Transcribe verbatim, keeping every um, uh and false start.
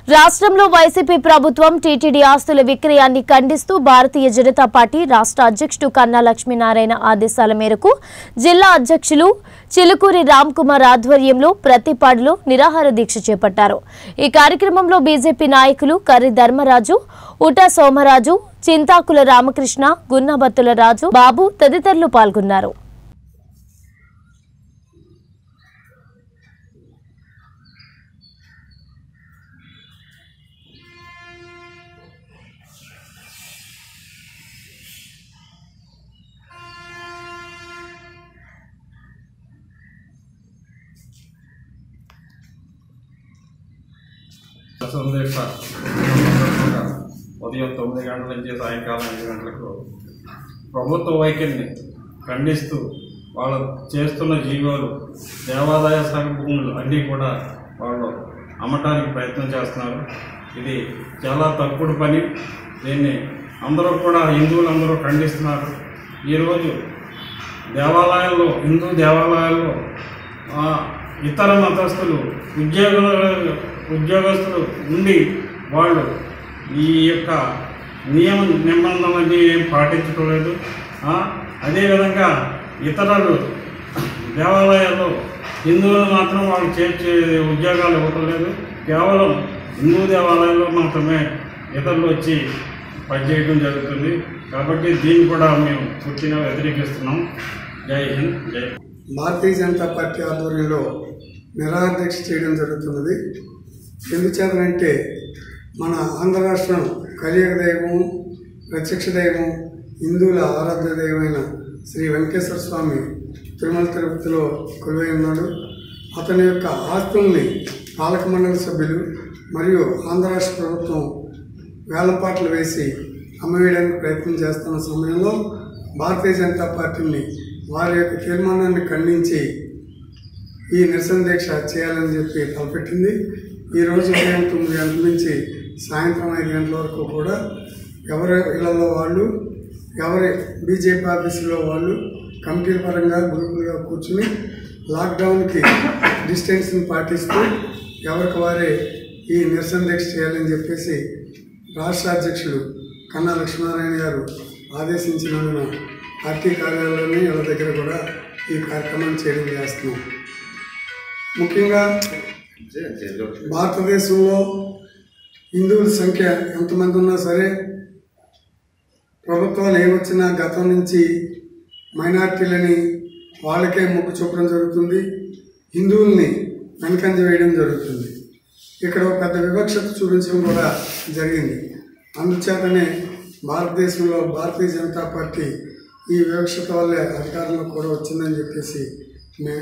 రాష్ట్రంలో వైసీపీ ప్రభుత్వం టీటీడీ ఆస్తుల విక్రయాన్ని ఖండిస్తూ భారతీయ జనతా పార్టీ రాష్ట్ర అధ్యక్షుడు కన్నా లక్ష్మీనారాయణ ఆదేశాల మేరకు జిల్లా అధ్యక్షులు చిలుకూరి రామ్ కుమార్ ఆధ్వర్యంలో ప్రతిపాడులో నిరాహార దీక్ష చేపట్టారు। ఈ కార్యక్రమంలో బీజేపీ నాయకులు కర్రి ధర్మరాజు, ఉటా సోమరాజు, చింతాకుల రామకృష్ణ, గున్నబత్తుల రాజు, బాబు తదితరులు పాల్గొన్నారు। ఉదయం తొమ్మిది గంటల నుంచి సాయంకాలం ఐదు గంటలకు ప్రభుత్వ వైఖరిని ఖండిస్తూ వాళ్ళు చేస్తున్న జీవోలు దేవాదాయ శాఖ భూములు అన్నీ కూడా వాళ్ళు అమ్మటానికి ప్రయత్నం చేస్తున్నారు। ఇది చాలా తప్పుడు పని। దీన్ని అందరూ కూడా హిందువులందరూ ఖండిస్తున్నారు। ఈరోజు దేవాలయాల్లో హిందూ దేవాలయాల్లో ఇతర మతస్థులు ఉద్యోగ ఉద్యోగస్తులు ఉండి వాళ్ళు ఈ యొక్క నియమ నిబంధనలన్నీ ఏం పాటించడం లేదు। అదేవిధంగా ఇతరులు దేవాలయాల్లో హిందువులు మాత్రం వాళ్ళు చేర్చే ఉద్యోగాలు ఇవ్వటం లేదు। కేవలం హిందూ దేవాలయాల్లో మాత్రమే ఇతరులు వచ్చి పనిచేయడం జరుగుతుంది। కాబట్టి దీన్ని కూడా మేము పూర్తిగా వ్యతిరేకిస్తున్నాం। జై హింద్, జై భారతీయ జనతా పార్టీ ఆధ్వర్యంలో నిరాహార దీక్ష చేయడం జరుగుతున్నది। ఎందుచేతనంటే మన ఆంధ్ర రాష్ట్రం కలియుగ దైవం, ప్రత్యక్ష దైవం, హిందువుల ఆరాధ్య దైవమైన శ్రీ వెంకటేశ్వర స్వామి తిరుమల తిరుపతిలో కొలువై ఉన్నాడు। అతని యొక్క ఆస్తుల్ని పాలక మండలి సభ్యులు మరియు ఆంధ్ర రాష్ట్ర ప్రభుత్వం వేలంపాట్లు వేసి అమ్మవేయడానికి ప్రయత్నం చేస్తున్న సమయంలో భారతీయ జనతా పార్టీని వారి యొక్క తీర్మానాన్ని ఖండించి ఈ నిరసన దీక్ష చేయాలని చెప్పి తలపెట్టింది। ఈరోజు ఉదయం తొమ్మిది గంటల నుంచి సాయంత్రం ఐదు గంటల వరకు కూడా ఎవరి ఇళ్లలో వాళ్ళు, ఎవరి బీజేపీ ఆఫీసులో వాళ్ళు కమిటీల పరంగా గ్రూపులుగా కూర్చుని లాక్డౌన్కి డిస్టెన్స్ని పాటిస్తూ ఎవరికి వారే ఈ నిరసన దీక్ష చేయాలని చెప్పేసి రాష్ట్ర అధ్యక్షుడు కన్నా లక్ష్మీనారాయణ గారు ఆదేశించినందున పార్టీ కార్యాలయాన్ని వాళ్ళ దగ్గర కూడా ఈ కార్యక్రమాన్ని చేయడం చేస్తున్నాం। ముఖ్యంగా భారతదేశంలో హిందువుల సంఖ్య ఎంతమంది ఉన్నా సరే ప్రభుత్వాలు ఏమొచ్చినా గతం నుంచి మైనార్టీలని వాళ్ళకే మొక్కు చూపడం జరుగుతుంది, హిందువుల్ని వెనకంజ వేయడం జరుగుతుంది। ఇక్కడ ఒక పెద్ద వివక్షత చూపించడం కూడా జరిగింది। అందుచేతనే భారతదేశంలో భారతీయ జనతా పార్టీ ఈ వివక్షత వల్లే అధికారంలో కూడా వచ్చిందని చెప్పేసి